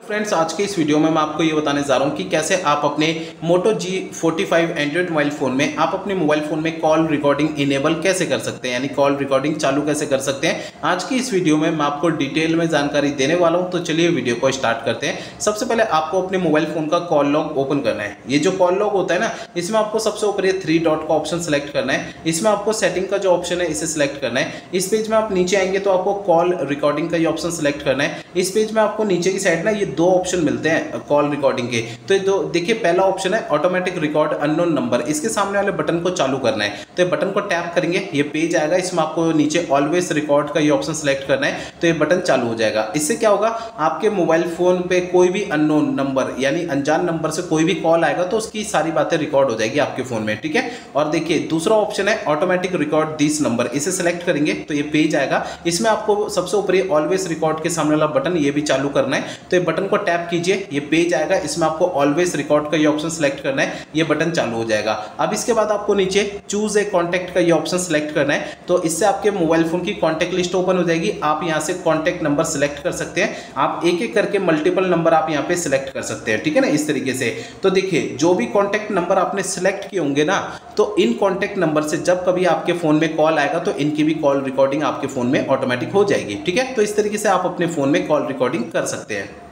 Friends, आज के इस वीडियो में मैं आपको ये बताने जा रहा हूँ कि कैसे आप अपने Moto G45 Android mobile phone में आप अपने मोबाइल फ़ोन में कॉल रिकॉर्डिंग इनेबल कैसे कर सकते हैं, यानी कॉल रिकॉर्डिंग चालू कैसे कर सकते हैं। आज की इस वीडियो में मैं आपको डिटेल में जानकारी देने वाला हूँ। तो चलिए वीडियो को स्टार्ट करते हैं। सबसे पहले आपको अपने मोबाइल फ़ोन का कॉल लॉग ओपन करना है। ये जो कॉल लॉग होता है ना, इसमें आपको सबसे ऊपर ये 3 डॉट का ऑप्शन सेलेक्ट करना है। इसमें आपको सेटिंग का जो ऑप्शन है इसे सिलेक्ट करना है। इस पेज में आप नीचे आएंगे तो आपको कॉल रिकॉर्डिंग का ये ऑप्शन सेलेक्ट करना है। इस पेज में आपको नीचे की साइड ना ये दो ऑप्शन मिलते हैं कॉल रिकॉर्डिंग के। तो ये दो देखिए, पहला ऑप्शन है ऑटोमेटिक रिकॉर्ड अननोन नंबर। इसके सामने वाले बटन को चालू करना है। तो ये बटन को टैप करेंगे, ये पेज आएगा। इसमें आपको नीचे ऑलवेज रिकॉर्ड का ये ऑप्शन सेलेक्ट करना है। तो ये बटन चालू हो जाएगा। इससे क्या होगा, आपके मोबाइल फोन पे कोई भी अननोन नंबर यानी अनजान नंबर से कोई भी कॉल आएगा तो उसकी सारी बातें रिकॉर्ड हो जाएगी आपके फोन में, ठीक है। और देखिए दूसरा ऑप्शन है ऑटोमेटिक रिकॉर्ड दिस नंबर। इसे सेलेक्ट करेंगे तो ये पेज आएगा। इसमें आपको सबसे ऊपर ऑलवेज रिकॉर्ड के सामने वाला बटन ये भी चालू करना है। तो ये बटन को टैप कीजिए, ये पेज आएगा। इसमें आपको ऑलवेज रिकॉर्ड का ये ऑप्शन सेलेक्ट करना है, ये बटन चालू हो जाएगा। अब इसके बाद आपको नीचे चूज ए कॉन्टैक्ट का ये ऑप्शन सेलेक्ट करना है। तो इससे आपके मोबाइल फोन की कॉन्टैक्ट लिस्ट ओपन हो जाएगी। आप यहां से कॉन्टैक्ट नंबर सेलेक्ट कर सकते हैं। आप एक एक करके मल्टीपल नंबर आप यहां पे सिलेक्ट कर सकते हैं, ठीक है ना, इस तरीके से। तो देखिए, जो भी कॉन्टैक्ट नंबर आपने सिलेक्ट किए होंगे ना, तो इन कॉन्टैक्ट नंबर से जब कभी आपके फोन में कॉल आएगा तो इनकी भी कॉल रिकॉर्डिंग आपके फोन में ऑटोमेटिक हो जाएगी, ठीक है। तो इस तरीके से आप अपने फोन में कॉल रिकॉर्डिंग कर सकते हैं।